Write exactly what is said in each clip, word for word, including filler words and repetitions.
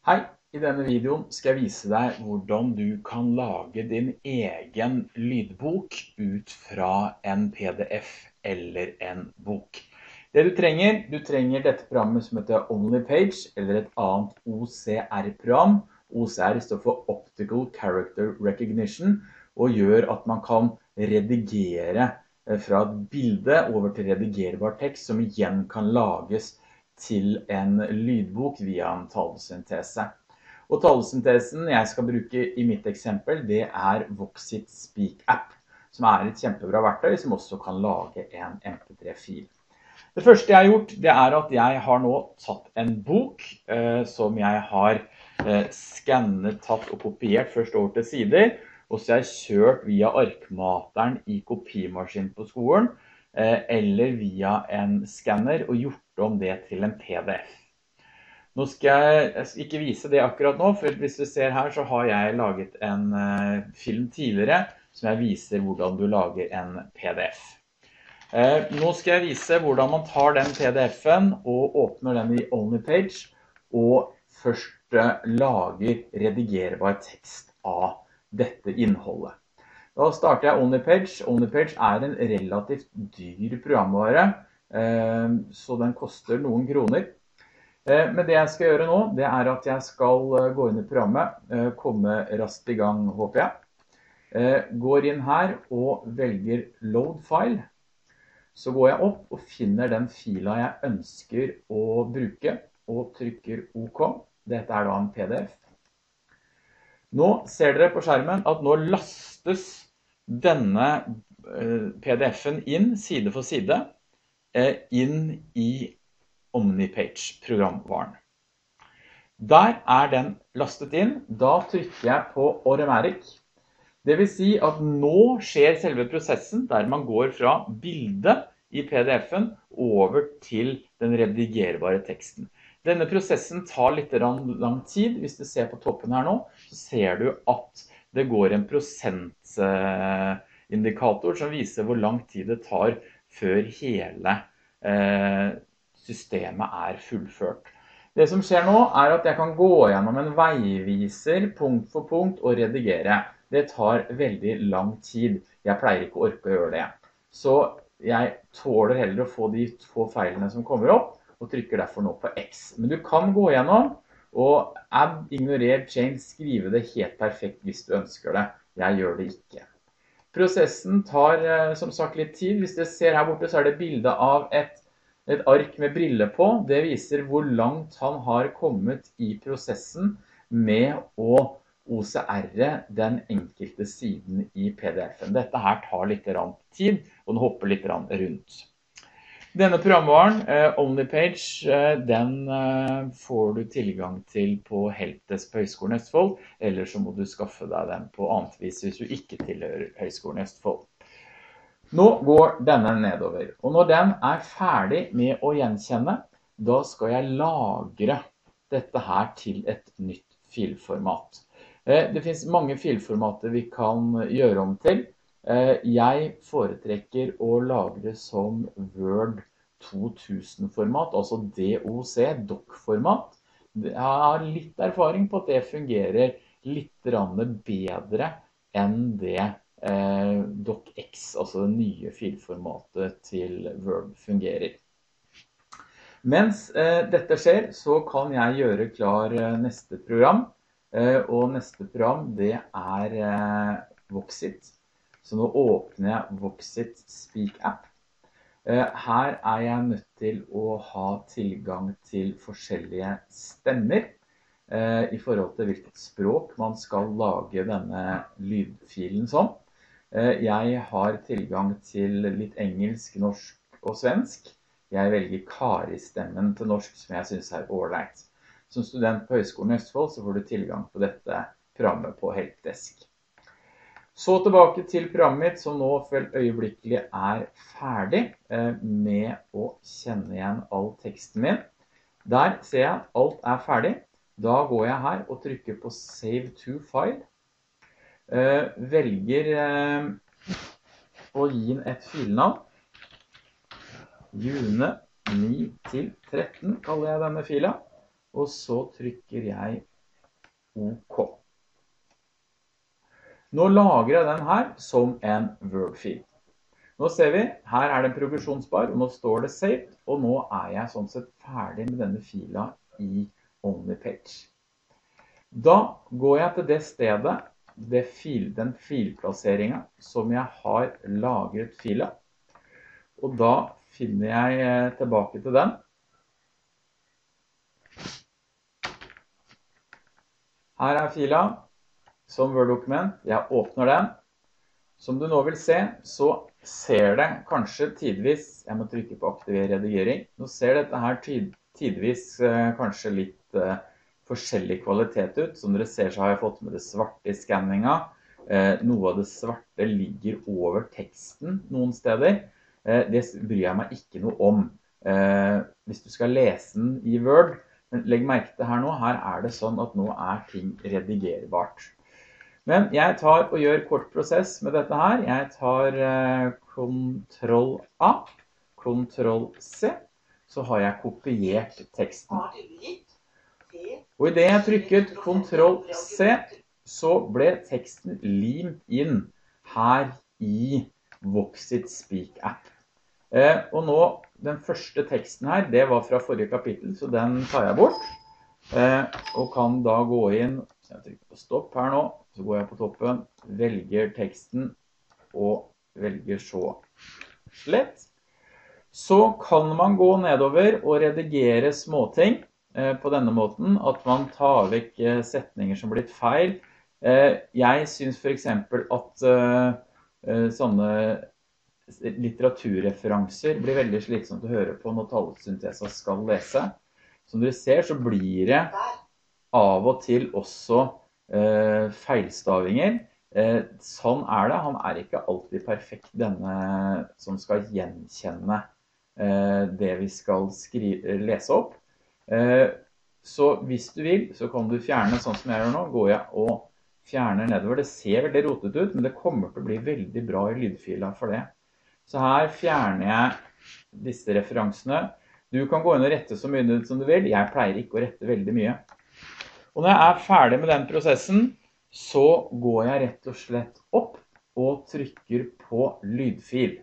Hei, i denne videoen skal jeg vise deg hvordan du kan lage din egen lydbok ut fra en P D F eller en bok. Det du trenger, du trenger dette programmet som heter OnlyPage, eller et annet O C R-program. O C R står for Optical Character Recognition, og gjør at man kan redigere fra et bilde over til redigerbar tekst, som igjen kan lages til en lydbok via en talesyntese. Og talesyntesen jeg skal bruke i mitt eksempel, det er Voxit Speak App, som er et kjempebra verktøy som også kan lage en M P tre fil. Det første jeg har gjort, det er at jeg har nå tatt en bok eh, som jeg har eh, skannet, tatt og kopiert først over til sider, og så har jeg kjørt via arkmateren i kopimaskin på skolen, eller via en skanner og gjort om det til en P D F. Nå skal jeg, jeg skal ikke vise det akkurat nå, for hvis du ser her så har jeg laget en uh, film tidligere som jeg viser hvordan du lager en P D F. Uh, nå skal jeg vise hvordan man tar den P D F-en og åpner den i OnlyPage og først uh, lager redigerbar tekst av dette innholdet. Da starter jeg OnlyPage. OnlyPage er en relativt dyr programvare, så den koster noen kroner. Men det jeg skal gjøre nå, det er at jeg skal gå inn i programmet, komme raskt i gang, håper jeg. Går inn her og velger Load File. Så går jeg opp og finner den fila jeg ønsker å bruke, og trykker OK. Dette er da en P D F. Nå ser dere på skjermen at nå lastes denne P D F-en inn, side for side, inn i OmniPage-programvaren. Der er den lastet inn. Da trykker jeg på Automatic. Det vil si at nå skjer selve prosessen der man går fra bildet i P D F-en over til den redigerbare teksten. Denne prosessen tar litt lang tid. Hvis du ser på toppen her nå, så ser du at det går en prosentindikator som viser hvor lang tid det tar før hele systemet er fullført. Det som skjer nå er at jeg kan gå gjennom en veiviser punkt for punkt og redigere. Det tar veldig lang tid. Jeg pleier ikke å orke å gjøre det. Så jeg tåler heller å få de få feilene som kommer opp, og trykker derfor nå på X. Men du kan gå gjennom og add, ignorer, change, skrive det helt perfekt hvis du ønsker det. Jeg gjør det ikke. Prosessen tar som sagt litt tid. Hvis du ser her borte så er det bilde av et, et ark med briller på. Det viser hvor langt han har kommet i prosessen med å O C R-e den enkelte siden i P D F-en. Dette her tar litt tid, og den hopper litt rundt. Denne programvaren, eh, OnlyPage, eh, den eh, får du tilgang til på Helpdesk på Høgskolen Østfold, eller så må du skaffe deg den på annet vis hvis du ikke tilhører Høgskolen Østfold. Nå går denne nedover, og når den er ferdig med å gjenkjenne, da skal jeg lagre dette her til et nytt filformat. Eh, det finnes mange filformater vi kan gjøre om til. Jeg foretrekker å lagre som Word to tusen format, altså D O C, doc-format. Jeg har litt erfaring på at det fungerer litt bedre enn det eh, docx, altså det nye filformatet til Word fungerer. Mens eh, dette skjer, så kan jeg gjøre klar eh, neste program, eh, og neste program det er eh, Voxit. Så nå åpner jeg Voxit Speak App. Her er jeg nødt til å ha tilgang til forskjellige stemmer i forhold til hvilket språk man skal lage denne lydfilen som. Jeg har tilgang til litt engelsk, norsk og svensk. Jeg velger Kari-stemmen til norsk som jeg synes er ålreit. Som student på Høgskolen Østfold så får du tilgang på dette programmet på Helpdesk. Så tilbake til programmet mitt, som nå for øyeblikkelig er ferdig med å kjenne igjen all teksten min. Der ser jeg at alt er ferdig. Da går jeg her og trykker på Save to File. Velger å gi den et filnavn. June ni til tretten kaller jeg denne fila. Og så trykker jeg OK. Nå lagrer jeg den her som en Word-fil. Nå ser vi, her er det en progresjonsbar, og nå står det saved, og nå er jeg sånn sett ferdig med denne fila i OmniPage. Da går jeg til det stedet, det fil, den filplasseringen som jeg har lagret fila, og da finner jeg tilbake til den. Her er fila som Word-dokument. Jeg åpner den. Som du nå vil se, så ser det kanskje tidvis, jeg må trykke på aktiver redigering, nå ser dette her tidvis eh, kanskje litt eh, forskjellig kvalitet ut. Som dere ser så har jeg fått med det svarte i skanninga. Eh, noe av det svarte ligger over teksten noen steder. Eh, det bryr jeg meg ikke noe om. Eh, hvis du skal lese den i Word, men legg merke til her nå, her er det sånn at nå er ting redigerbart. Men jeg tar og gjør kort prosess med dette her. Jeg tar eh, kontroll A, kontroll C, så har jeg kopiert teksten. Og i det jeg trykket kontroll C, så ble teksten limt inn her i Voxit Speak app. Eh, og nå, den første teksten her, det var fra forrige kapittel, så den tar jeg bort. Eh, og kan da gå inn, så jeg trykker på stopp her nå, så går jeg på toppen, velger teksten og velger så slett. Så kan man gå nedover og redigere småting eh, på denne måten, at man tar vekk eh, setninger som blitt feil. Eh, jeg synes for eksempel at eh, sånne litteraturreferanser blir veldig slitsomt å høre på når talesyntesa skal lese. Som dere ser så blir det av og til også eh, feilstavinger. Eh, sånn er det. Han er ikke alltid perfekt, denne som skal gjenkjenne eh, det vi skal skrive, lese opp. Eh, så hvis du vil, så kan du fjerne sånn som jeg gjør nå. Går jeg og fjerner nedover. Det ser veldig rotet ut, men det kommer til å bli veldig bra i lydfila for det. Så her fjerner jeg disse referansene. Du kan gå inn og rette så mye som du vil. Jeg pleier ikke å rette veldig mye. Og når jeg er ferdig med den prosessen, så går jeg rett og slett opp og trykker på lydfil.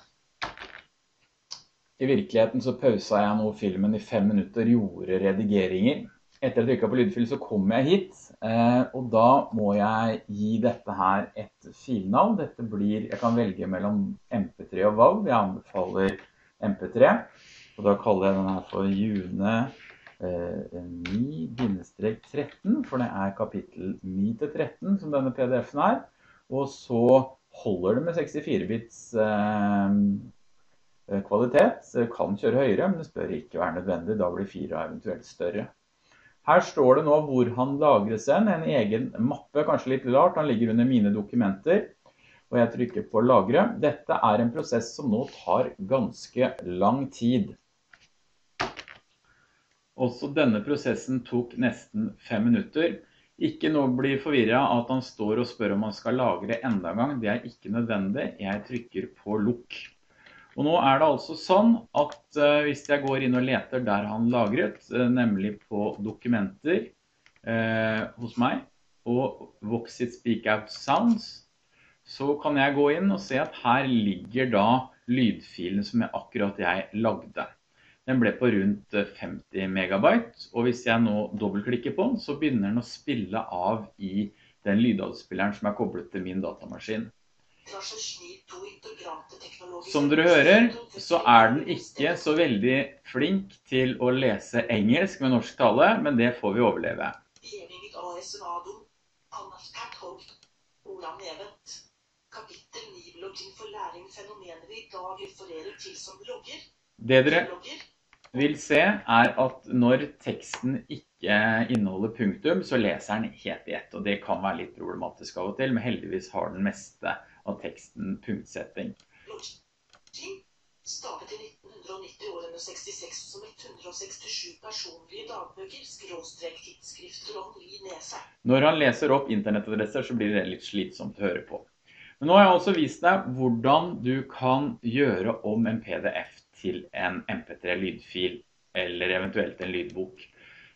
I virkeligheten så pauset jeg nå filmen i fem minutter og gjorde redigeringer. Etter å trykke på lydfil så kommer jeg hit, og da må jeg gi dette her et filnavn. Dette blir, jeg kan velge mellom M P tre og WAV. Jeg anbefaler M P tre. Og da kaller jeg denne her for June ni tretten, for det er kapittel ni til tretten som denne P D F-en er. Og så holder det med sekstifire bits eh, kvalitet. Det kan kjøre høyere, men det bør ikke være nødvendig. Da blir fire eventuelt større. Her står det nå hvor han lagres en, en egen mappe, kanskje litt rart. Han ligger under mine dokumenter. Og jeg trykker på lagre. Dette er en prosess som nå tar ganske lang tid. Også denne prosessen tok nesten fem minutter. Ikke nå blir forvirret at han står og spør om han skal lagre enda en gang. Det er ikke nødvendig. Jeg trykker på lukk. Og nå er det altså sånn at uh, hvis jeg går inn og leter der han lagret, uh, nemlig på dokumenter uh, hos meg, og Voxit Speak Out Sounds, så kan jeg gå inn og se at her ligger da lydfilen som jeg akkurat jeg lagde. Den ble på rundt femti megabyte, og hvis jeg nå dobbeltklikker på den, så begynner den å spille av i den lydavspilleren som er koblet til min datamaskin. Som dere hører, så er den ikke så veldig flink til å lese engelsk med norsk tale, men det får vi overleve. Kapittel ni blogging for læring fenomener i dag refererer til som blogger. Det dere vil se er at når teksten ikke inneholder punktum, så leser den helt i ett, og det kan være litt problematisk av og til, men heldigvis har den meste av teksten punktsetting. Blogging startet i nitten nitti-årene sekstiseks som hundre sekstisju personlige dagbøker, skråstrek tidsskrifter og nese. Når han leser opp internettadresser, så blir det litt slitsomt å høre på. Men nå har jeg også vist deg hvordan du kan gjøre om en P D F til en M P tre lydfil, eller eventuelt en lydbok.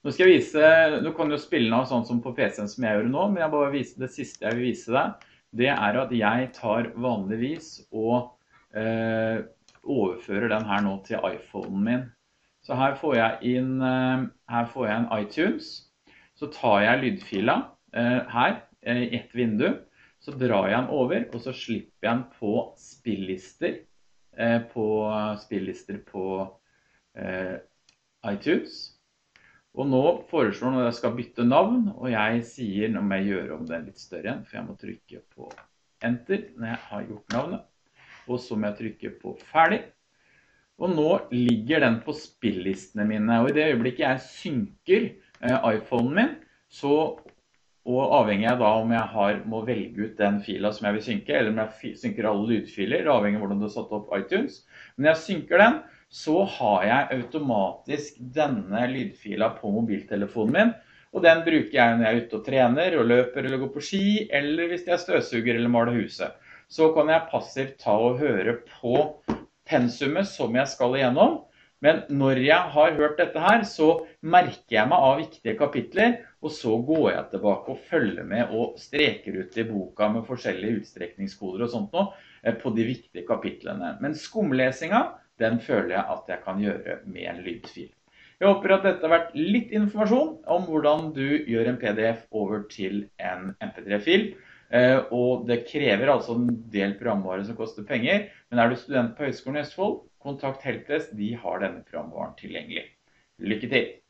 Nå skal jeg vise, du kan jo spille den av sånn som på P C-en som jeg gjør nå, men jeg bare vise, det siste jeg vil vise deg, det er at jeg tar vanligvis og eh, overfører den her nå til iPhonen min. Så her får jeg inn, eh, her får jeg en iTunes, så tar jeg lydfila eh, her i ett vindu, så drar jeg den over, og så slipper jeg den på spillister, eh, på spillister på eh, iTunes. Og nå foreslår den at jeg skal bytte navn, og jeg sier, nå må jeg gjøre om det litt større igjen, for jeg må trykke på Enter når jeg har gjort navnet. Og så må jeg trykke på Ferdig. Og nå ligger den på spillistene mine, og i det øyeblikket jeg synker eh, iPhonen min, så, og avhengig av da om jeg har, må velge ut den fila som jeg vil synke, eller om jeg synker alle lydfiler, avhengig av hvordan du har satt opp iTunes. Men når jeg synker den, så har jeg automatisk denne lydfila på mobiltelefonen min, og den bruker jeg når jeg er ute og trener, og løper eller går på ski, eller hvis jeg støvsuger eller maler huset. Så kan jeg passivt ta og høre på pensumet som jeg skal igjennom, men når jeg har hørt dette her, så merker jeg meg av viktige kapitler, og så går jeg tilbake og følger med og streker ut i boka med forskjellige utstrekningskoder og sånt nå, på de viktige kapitlene. Men skumlesinga, den føler jeg at jeg kan gjøre med en lydfil. Jeg håper at dette har vært litt informasjon om hvordan du gjør en P D F over til en M P tre fil. Og det krever altså en del programvare som koster penger, men er du student på Høgskolen i Østfold, kontakt Helpdesk, de har denne programvaren tilgjengelig. Lykke til!